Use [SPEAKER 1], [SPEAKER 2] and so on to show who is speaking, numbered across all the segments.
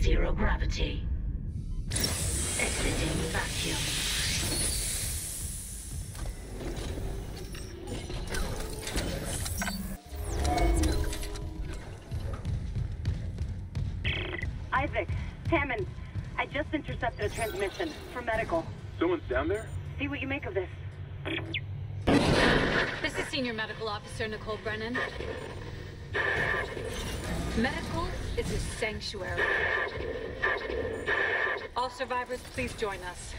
[SPEAKER 1] zero gravity. Exiting vacuum.
[SPEAKER 2] Isaac, Hammond, I just intercepted a transmission for medical.
[SPEAKER 3] Someone's down there?
[SPEAKER 2] See what you make of this.
[SPEAKER 4] This is Senior Medical Officer Nicole Brennan. Medical is a sanctuary. All survivors, please join us.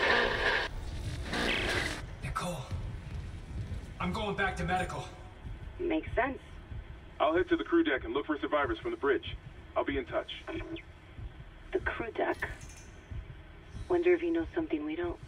[SPEAKER 5] Nicole, I'm going back to medical.
[SPEAKER 2] Makes sense.
[SPEAKER 3] I'll head to the crew deck and look for survivors from the bridge. I'll be in touch.
[SPEAKER 2] The crew deck. Wonder if he knows something we don't.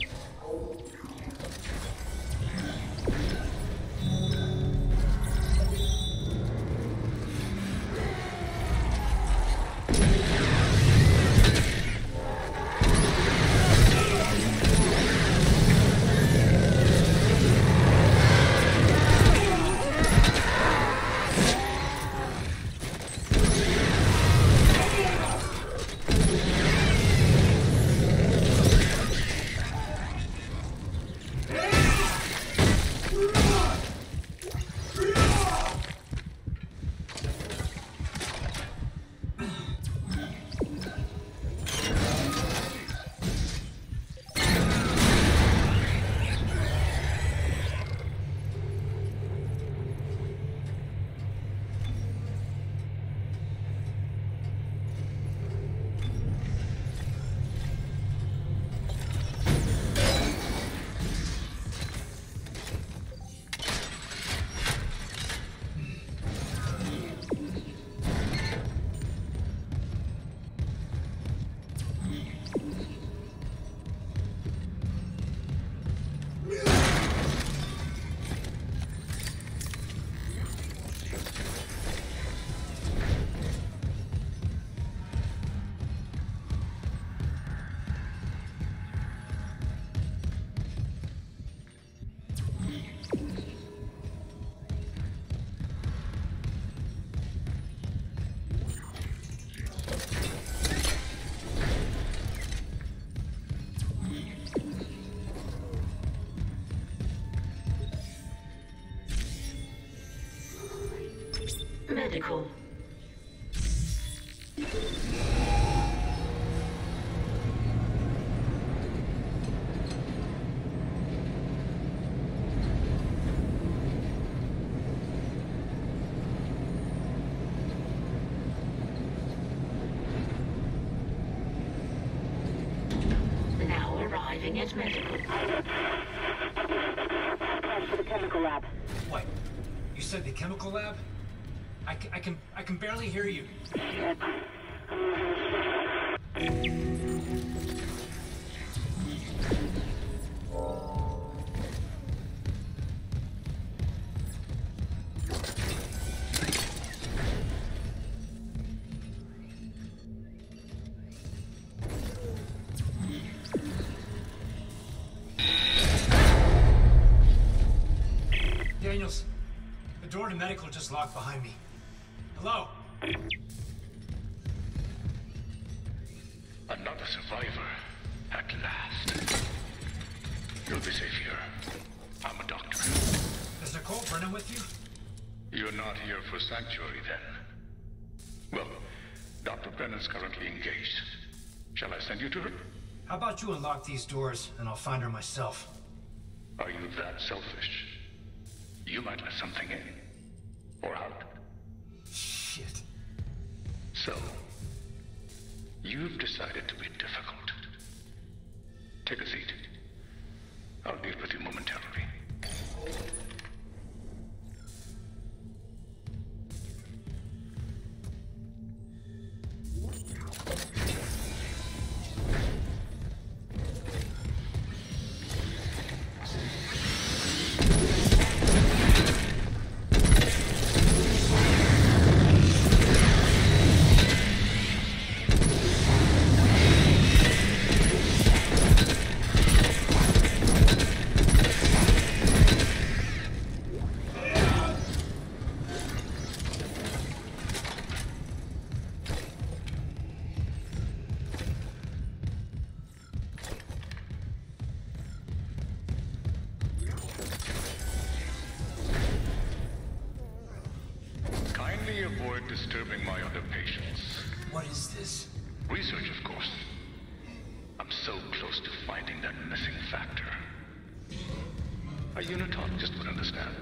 [SPEAKER 1] Medical. Now arriving at medical.
[SPEAKER 2] Plan for the chemical lab.
[SPEAKER 5] What? You said the chemical lab? I can barely hear you.
[SPEAKER 2] Shit.
[SPEAKER 5] Daniels, the door to medical just locked behind me. Hello?
[SPEAKER 6] Another survivor, at last. You'll be safe here. I'm a doctor.
[SPEAKER 5] Is Nicole Brennan with you?
[SPEAKER 6] You're not here for sanctuary, then? Well, Dr. Brennan's currently engaged. Shall I send you to her?
[SPEAKER 5] How about you unlock these doors, and I'll find her myself?
[SPEAKER 6] Are you that selfish? You might let something in. Or out.
[SPEAKER 5] Shit.
[SPEAKER 6] So, you've decided to be difficult. Take a seat. I'll deal with you momentarily. disturbing my other patients.
[SPEAKER 5] What is this?
[SPEAKER 6] Research, of course. I'm so close to finding that missing factor. A unitologist would understand.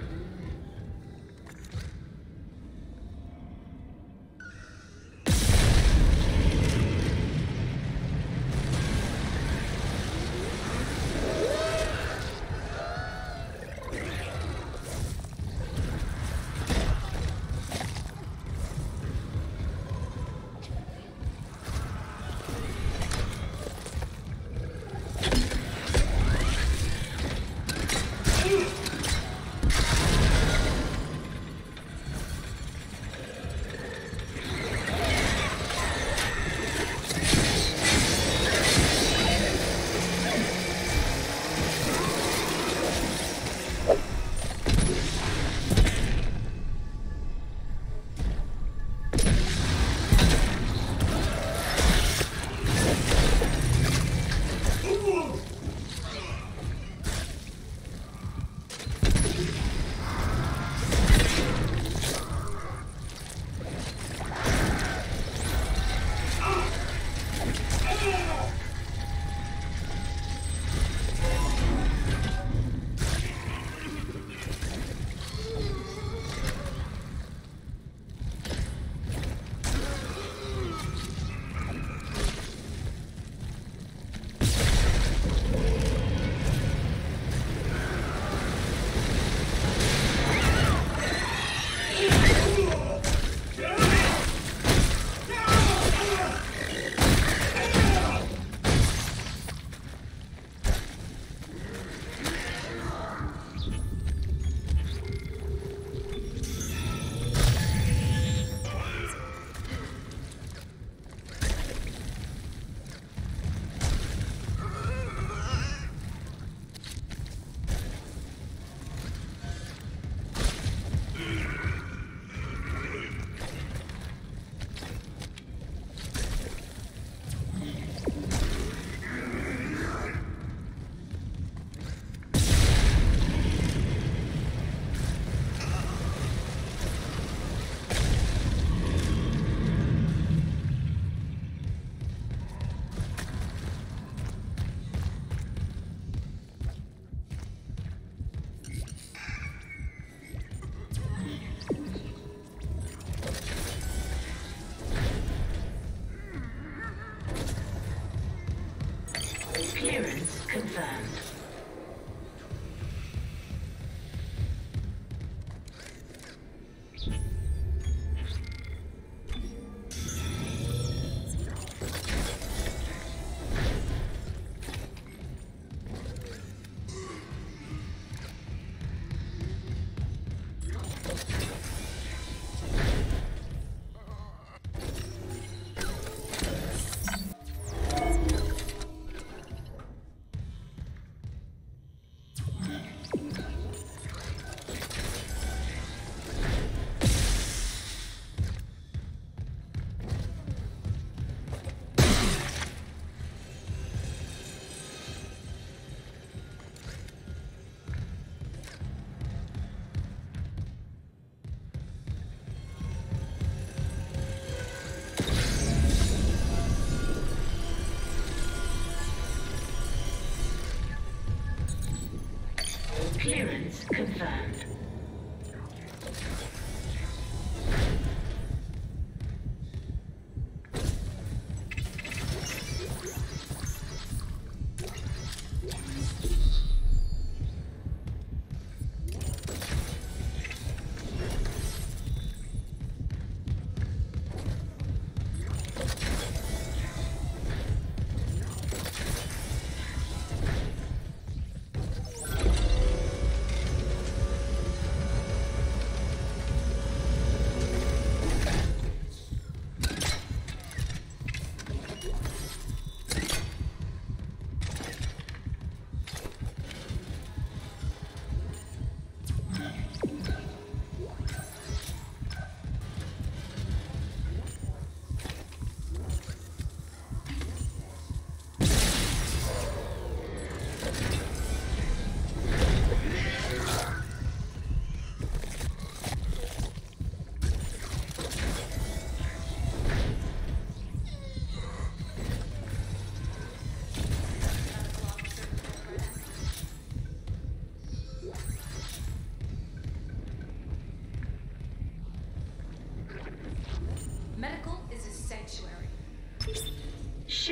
[SPEAKER 1] Clearance confirmed. Clearance confirmed.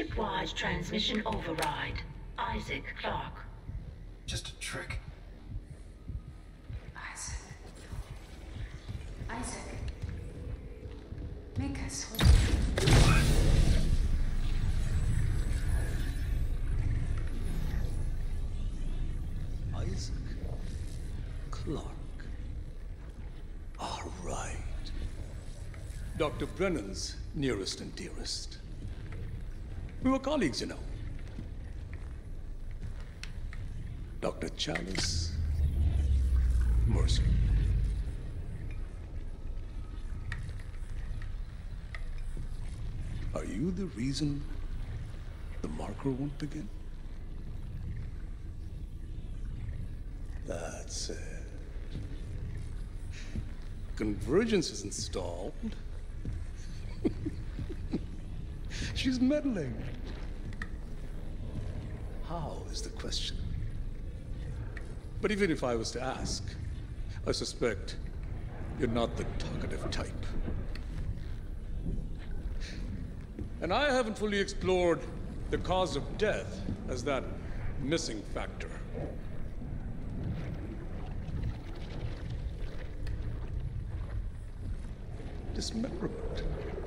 [SPEAKER 1] Shipwide transmission override. Isaac Clarke.
[SPEAKER 5] Just a trick.
[SPEAKER 7] Isaac. Isaac. Make us whole.
[SPEAKER 8] Isaac Clarke. All right. Dr. Brennan's nearest and dearest. We were colleagues, you know. Dr. Chalice. Mercer. Are you the reason the marker won't begin? That's it. Convergence is installed. She's meddling. How is the question? But even if I was to ask, I suspect you're not the talkative type. And I haven't fully explored the cause of death as that missing factor. Dismemberment.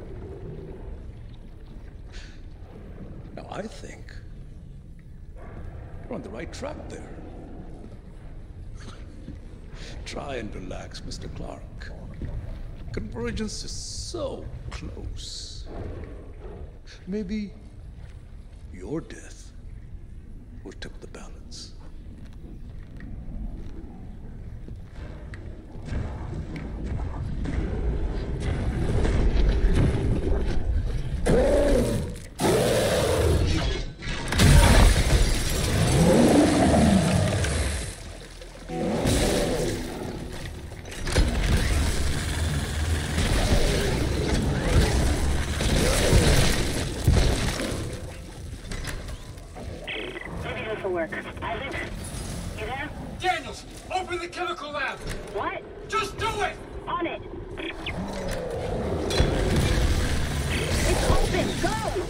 [SPEAKER 8] Now, I think we're on the right track there. Try and relax, Mr. Clarke. Convergence is so close. Maybe your death will tip the balance.
[SPEAKER 2] Isaac, you there?
[SPEAKER 5] Daniels, open the chemical lab!
[SPEAKER 2] What?
[SPEAKER 5] Just do it!
[SPEAKER 2] On it! It's open! Go!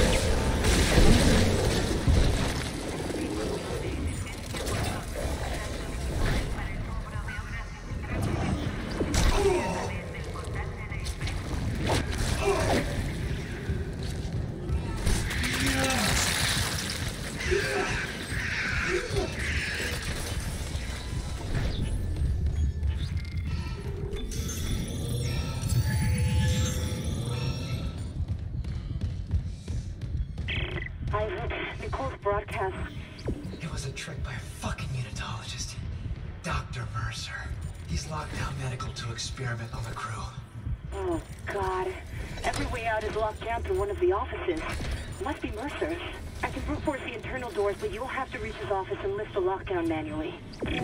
[SPEAKER 2] Broadcast.
[SPEAKER 5] It was a trick by a fucking unitologist. Dr. Mercer. He's locked down medical to experiment on the crew.
[SPEAKER 2] Oh, God. Every way out is locked down through one of the offices. Must be Mercer's. I can brute force the internal doors, but you'll have to reach his office and lift the lockdown manually.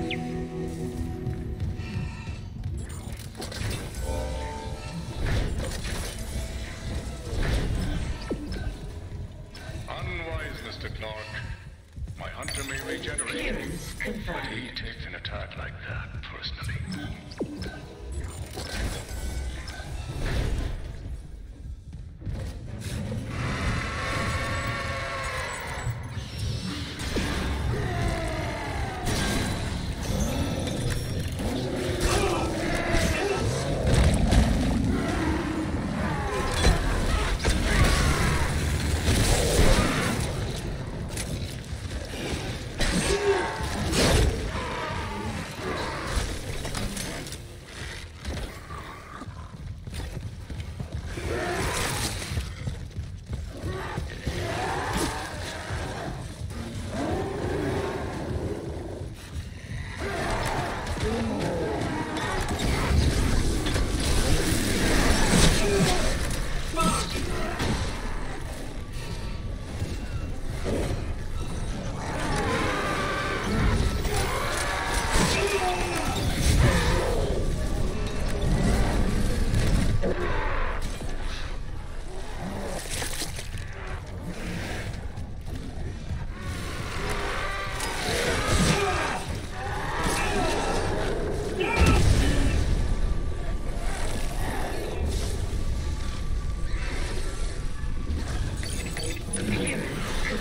[SPEAKER 6] Unwise, Mr. Clarke. My hunter may regenerate,
[SPEAKER 1] Clearance
[SPEAKER 6] but
[SPEAKER 1] confirmed.
[SPEAKER 6] he takes an attack like that personally.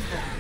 [SPEAKER 1] confirmed.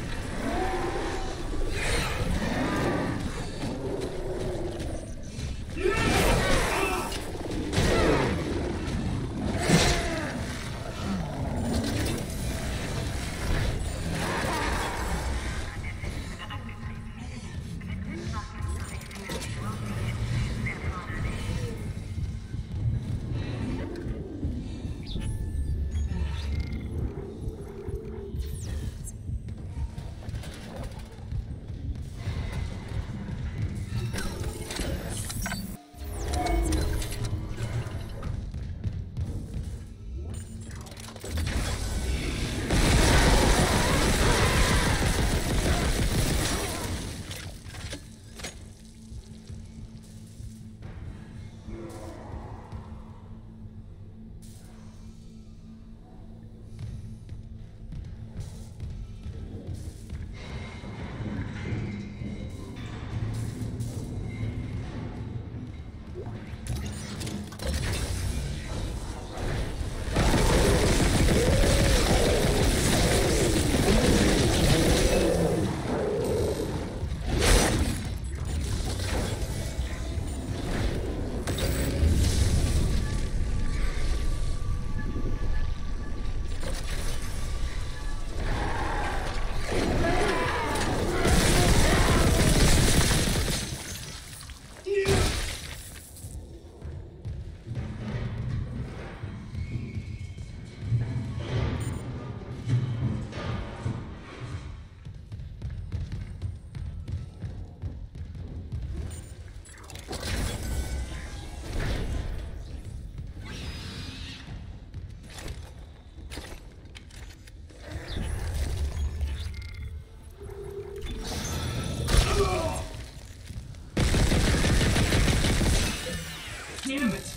[SPEAKER 5] Damn it!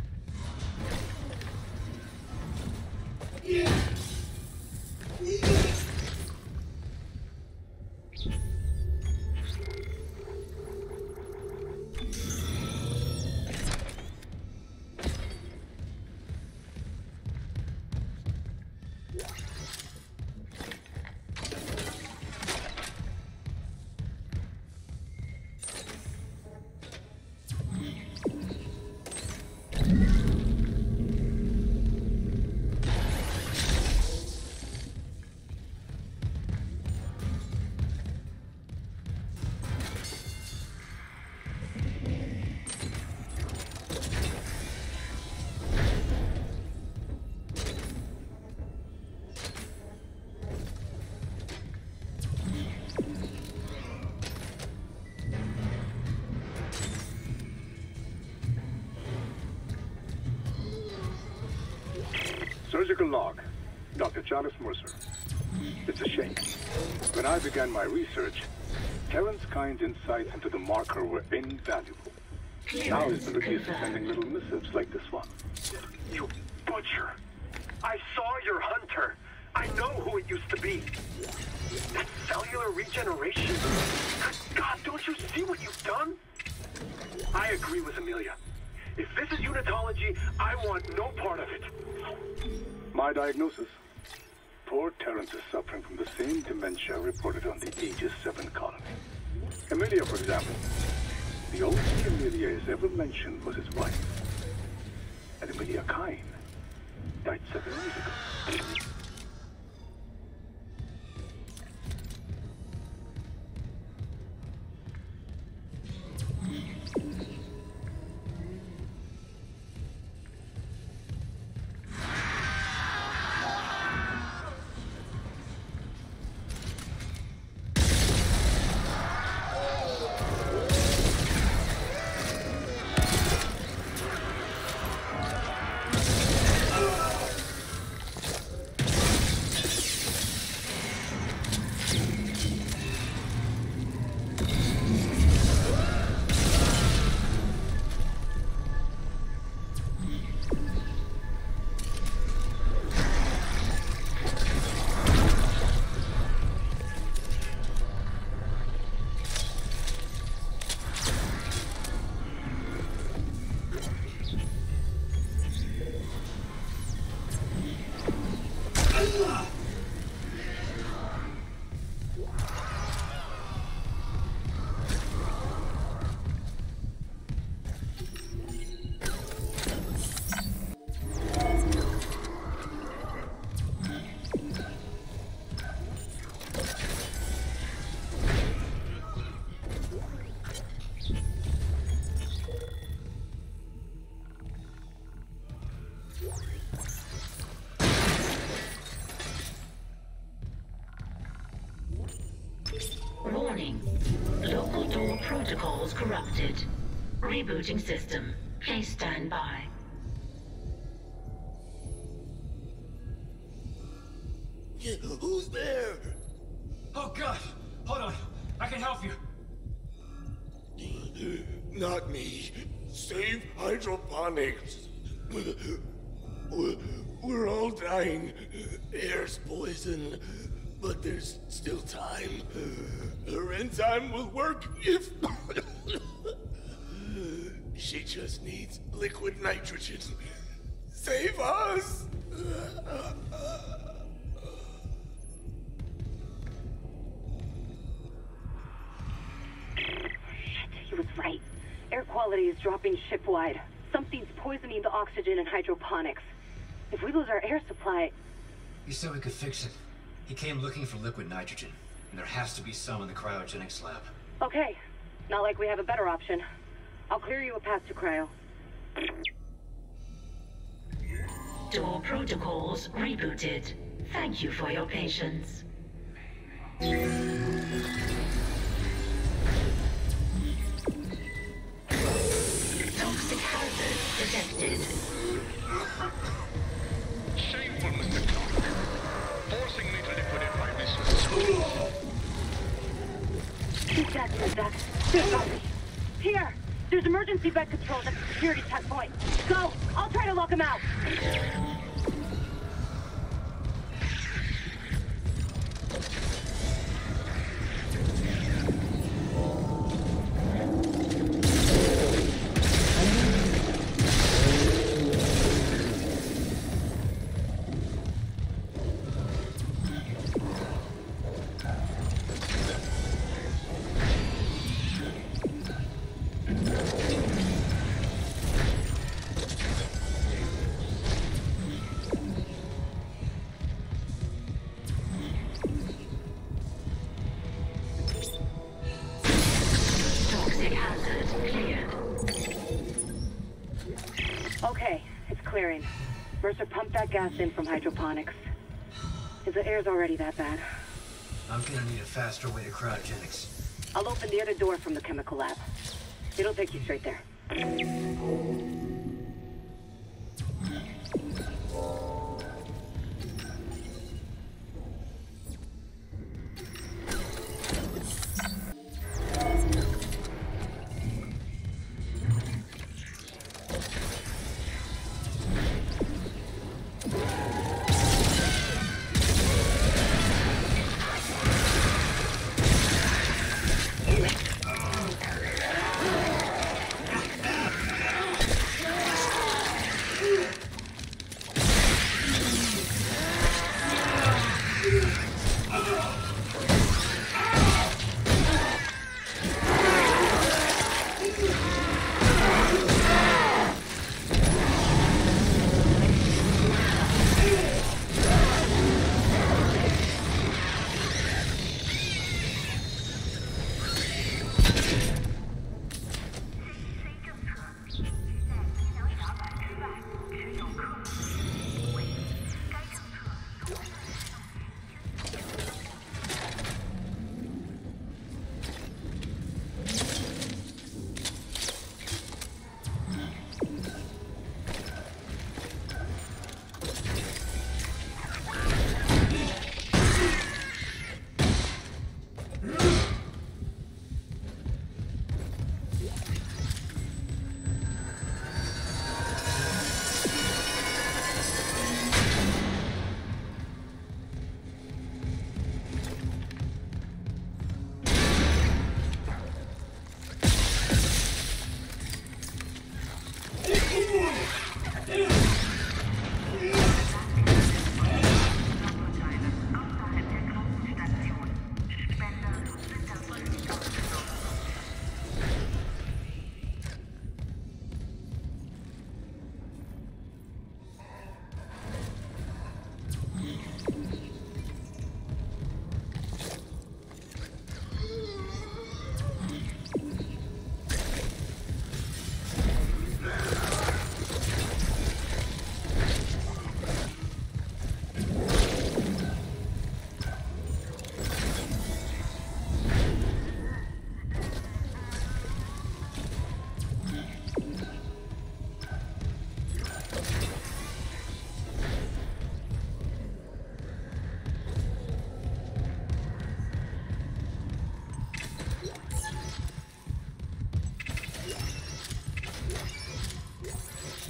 [SPEAKER 6] Surgical log, Dr. Charles Mercer. It's a shame. When I began my research, Terrence Kyne's insights into the marker were invaluable. Now he's been reduced to sending little missives like this one.
[SPEAKER 9] You butcher! I saw your hunter! I know who it used to be! That cellular regeneration? God, don't you see what you've done? I agree with Amelia. If this is unitology, I want no part of it.
[SPEAKER 6] My diagnosis. Poor Terrence is suffering from the same dementia reported on the Aegis 7 colony. Amelia, for example. The only Amelia is ever mentioned was his wife. And Amelia Kyne died 7 years ago.
[SPEAKER 1] Warning. Local door protocols corrupted. Rebooting system. Please stand by.
[SPEAKER 10] Who's there?
[SPEAKER 5] Oh God! Hold on. I can help you.
[SPEAKER 10] Not me. Save hydroponics. We're all dying. Air's poison. But there's still time. Her enzyme will work if... She just needs liquid nitrogen. Save us!
[SPEAKER 2] He was right. Air quality is dropping ship-wide. Something's poisoning the oxygen in hydroponics. If we lose our air supply...
[SPEAKER 5] He said we could fix it. He came looking for liquid nitrogen, and there has to be some in the cryogenics lab.
[SPEAKER 2] Okay. Not like we have a better option. I'll clear you a path to cryo.
[SPEAKER 1] Door protocols rebooted. Thank you for your patience. Toxic hazard detected.
[SPEAKER 9] Shameful, Mr. Clarke. Forcing me to liquidate my resources.
[SPEAKER 2] Keep that to Zach. There's nothing. Here! There's emergency bed controls at the security checkpoint. Go! I'll try to lock him out! Okay, it's clearing. Mercer pumped that gas in from hydroponics. If the air's already that bad.
[SPEAKER 5] I'm gonna need a faster way to cryogenics.
[SPEAKER 2] I'll open the other door from the chemical lab. It'll take you straight there.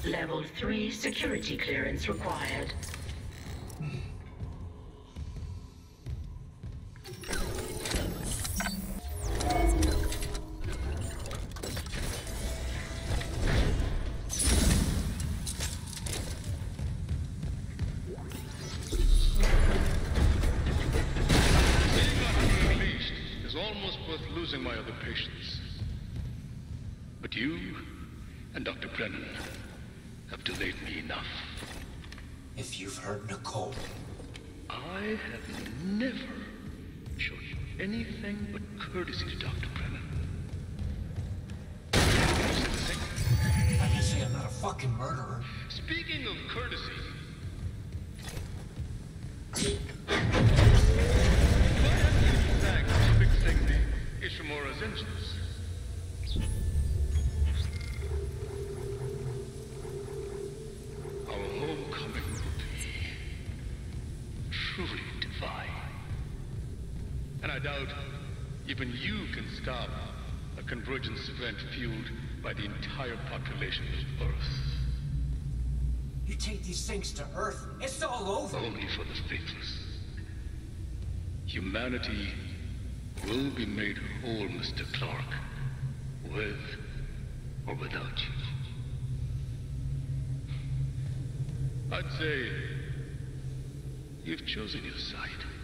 [SPEAKER 1] Level 3 security clearance required.
[SPEAKER 11] Losing my other patients. But you and Dr. Brennan have delayed me enough.
[SPEAKER 5] If you've heard Nicole...
[SPEAKER 11] I have never shown you anything but courtesy to Dr. Brennan.
[SPEAKER 5] I can say I'm not a fucking murderer.
[SPEAKER 11] Speaking of courtesy... Ishimura's engines. Our homecoming will be truly divine. And I doubt even you can stop a convergence event fueled by the entire population of Earth.
[SPEAKER 5] You take these things to Earth, it's all over.
[SPEAKER 11] Only for the faithless. Humanity will be made whole, Mr. Clarke, with or without you. I'd say you've chosen your side.